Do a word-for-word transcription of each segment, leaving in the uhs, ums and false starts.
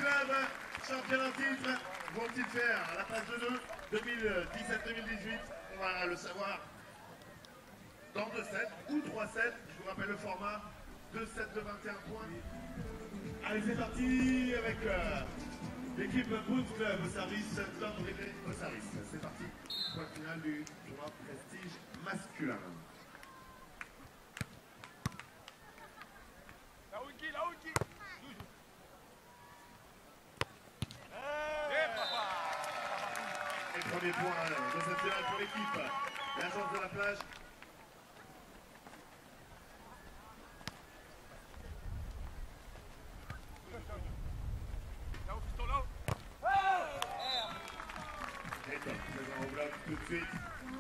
Club, champion en titre, vont-ils faire la phase de deux deux mille dix-sept deux mille dix-huit? On va le savoir dans deux sets ou trois sets. Je vous rappelle le format, deux sets de vingt et un points. Allez, c'est parti avec euh, l'équipe Boot Club au service, Tom Rivet au service. C'est parti, point final du tournoi prestige masculin. La Wiki, la Wiki. Et premier point de cette finale pour l'équipe, l'agence de la plage. Et top, présent au bloc tout de suite.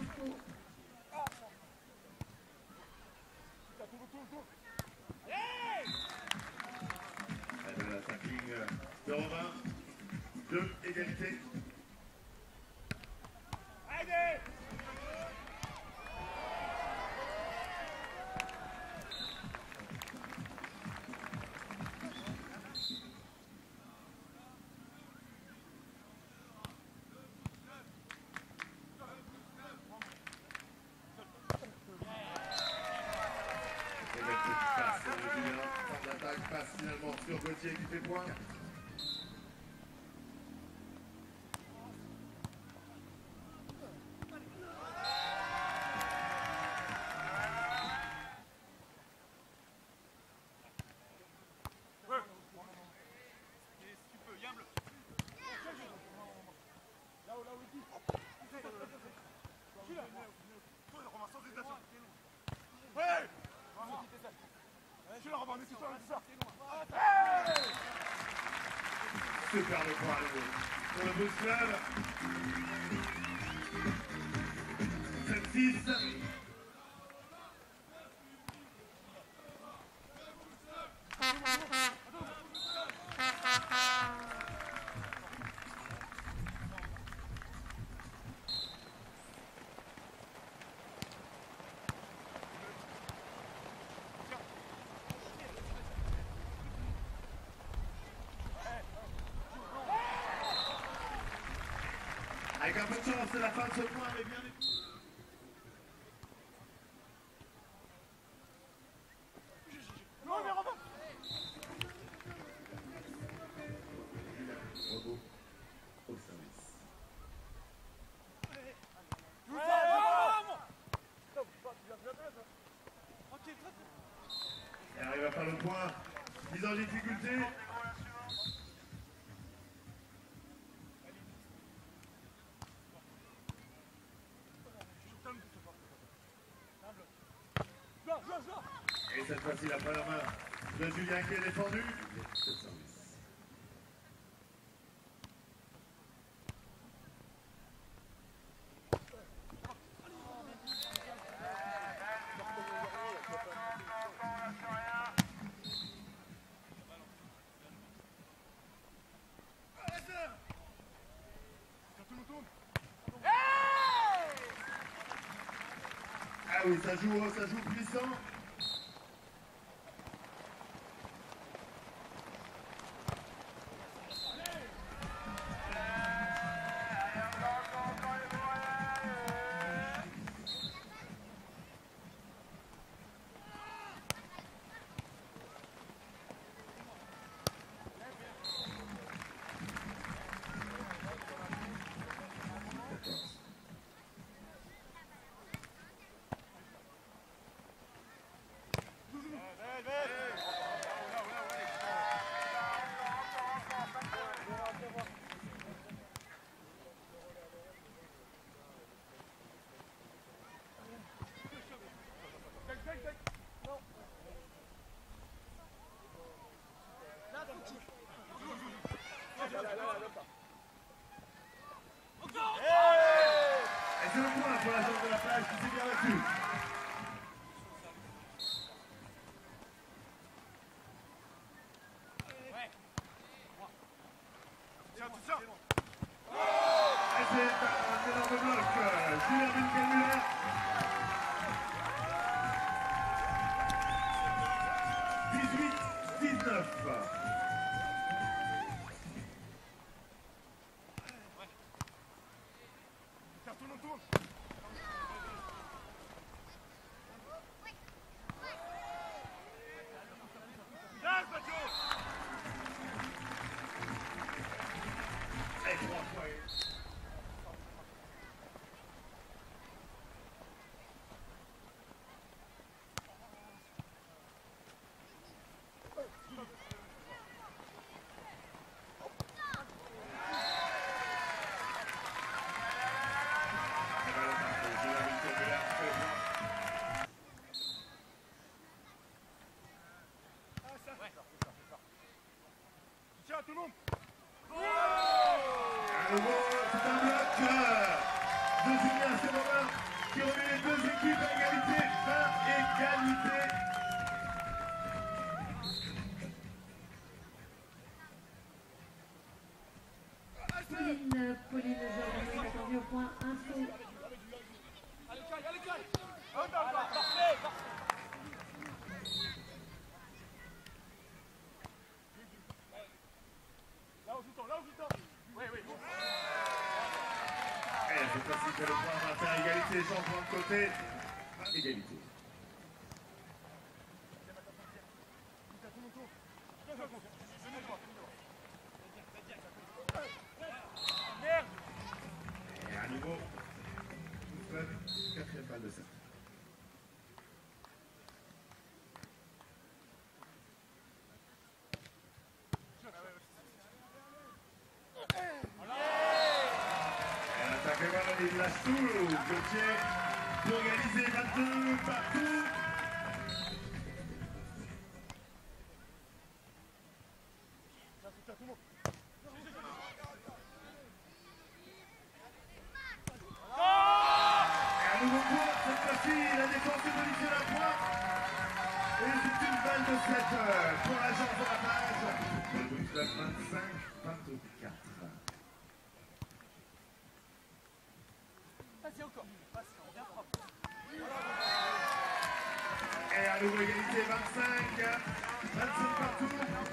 Le tackling de Romain, deux égalités. L'attaque passe finalement sur Gauthier qui fait point. Super le point pour le Boot Club. sept six. Avec un peu de chance, c'est la fin de ce point, mais bien... Non, mais Robin. Robot au service. Et arrive à faire le point. Mise en difficulté. Et cette fois-ci, la première main de Julien qui est défendu. Ah oui, ça joue, ça joue puissant. Et c'est le point pour l'agence de la plage qui s'est bien battue. Et c'est un énorme bloc. Julien Wilkenmuller. dix-huit dix-neuf. À nouveau, c'est un bloc de Julien Sémorin qui remet les deux équipes à égalité. vingt égalité. Pauline, Pauline aujourd'hui est attendue au point info. Allez, Kai, allez, Kai. Parfait, parfait. Là où je là où je Oui, oui, bon. Et cette fois-ci, c'est le point maintien à égalité. Changement de côté. Égalité. Et à nouveau, quatrième balle de sept. Il lâche tout, Gauthier pour égaliser vingt-deux partout. Et un nouveau point, cette fois-ci, la défense est positionnée à point. Et c'est une balle de sept pour l'agence de la page. Le but vingt-cinq vingt-quatre. Vas-y encore. Vas-y, bien propre. Et à nouveau égalité vingt-cinq vingt-cinq partout.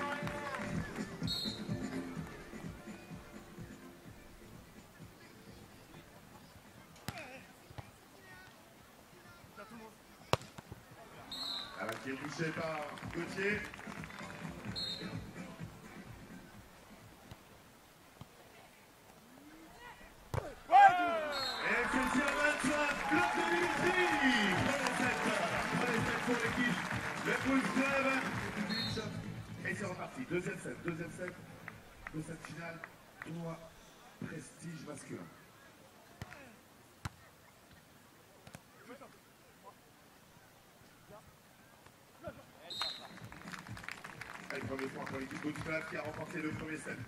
La balle qui est touchée par Gauthier. Et c'est sur vingt-cinq, bloc de Dimitri. Prenez sept pour l'équipe. Le Pouce Club. Et c'est reparti. Deuxième set, deuxième set. Le set final. Tournoi prestige masculin. Et le premier point pour l'équipe Pouce Club qui a remporté le premier set.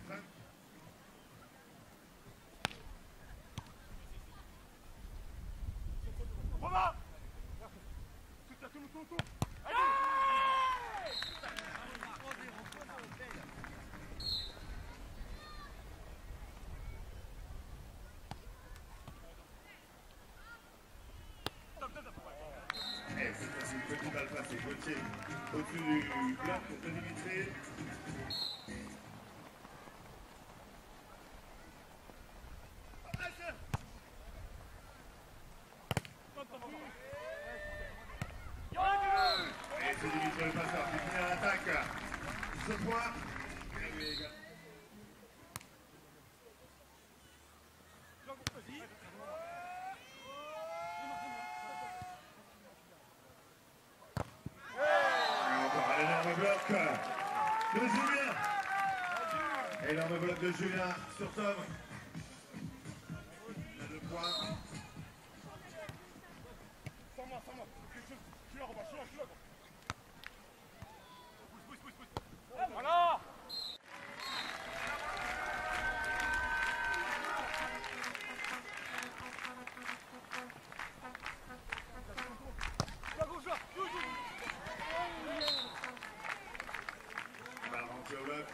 Romain. Tout à tout, tout, tout. Allez. Et c'est une petite balle passée. Gauthier au-dessus du bloc de Dimitri. Et c'est Dimitri le passeur qui finit à l'attaque. Ce point. De Julien. Énorme bloc de Julien sur Tom. Le point. Sans moi, sans moi. Je suis là, Romain, je suis là, je suis là. Pousse, pousse, pousse, pousse. Voilà. Balle rentrée au bloc.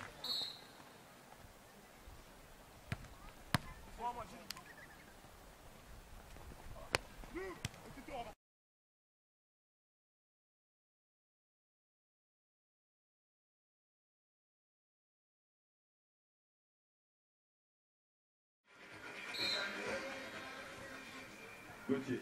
Gauthier.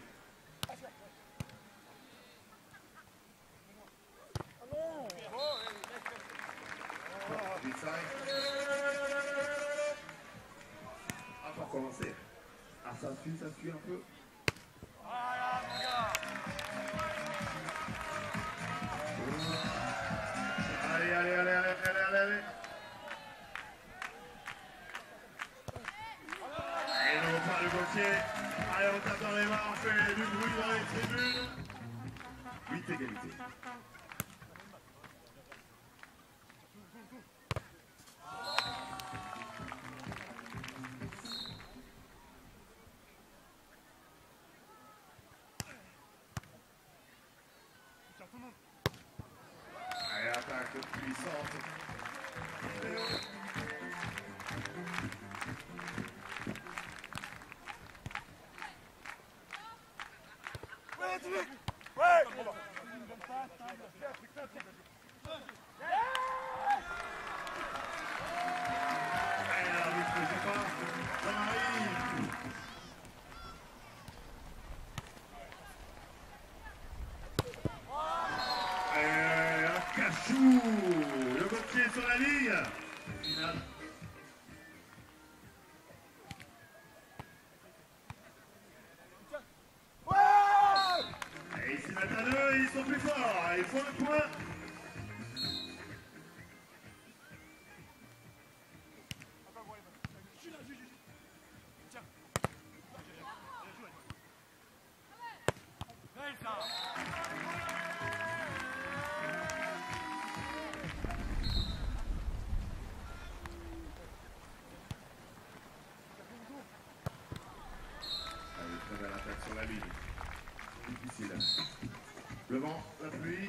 Ah, pour commencer. Ah, ça suit, ça suit un peu. Voilà, mon gars. Allez, allez, allez, allez, allez, allez, allez. Et nous repart le Gauthier. Allez, on tape dans les mains, on fait du bruit dans les tribunes. huit égalités. finale. Et ils s'y mettent à deux, ils sont plus forts, ils font le point. Allez, très belle attaque sur la ligne. Difficile. Le vent, la pluie.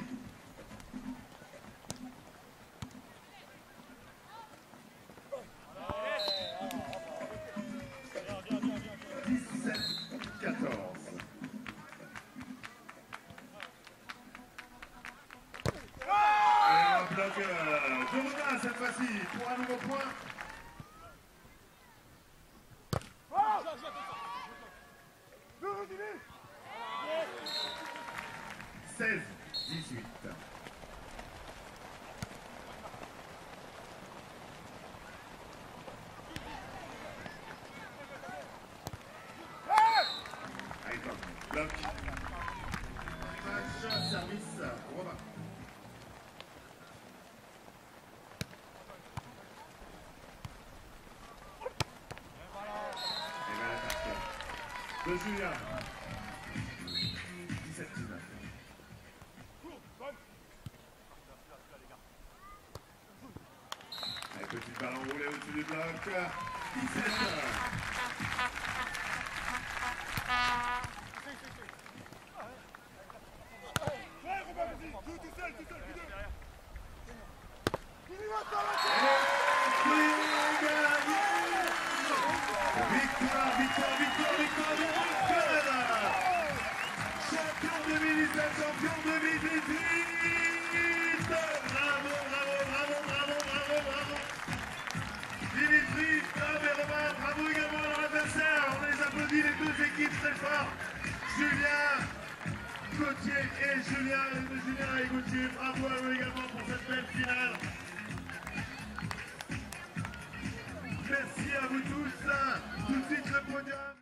dix-sept quatorze. Et un bloc euh, de Romain cette fois-ci pour un nouveau point. seize dix-huit. Allez, top. Bloc. Match, service, Romain. Et bien l'attaque de Julien. dix-sept dix-neuf. Allez, petit ballon roulé au-dessus du bloc. dix-sept. Victoire, victoire, victoire, victoire de Canada. Champion deux mille dix-sept, champion deux mille dix-huit. Bravo, bravo, bravo, bravo, bravo, bravo. Dimitri, Tom et Romain, bravo également à leur adversaire. On les applaudit, les deux équipes très fort. Julien Gauthier et Julien, Julien et Gauthier, bravo à eux également pour cette belle finale. Merci à vous tous. Tout de suite le podium.